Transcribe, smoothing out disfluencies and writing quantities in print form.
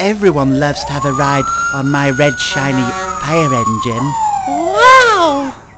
Everyone loves to have a ride on my red shiny fire engine. Wow!